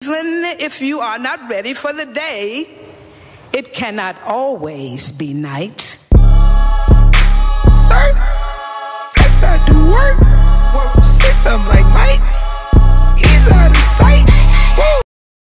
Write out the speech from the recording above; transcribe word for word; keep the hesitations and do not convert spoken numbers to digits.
even if you are not ready for the day, it cannot always be night.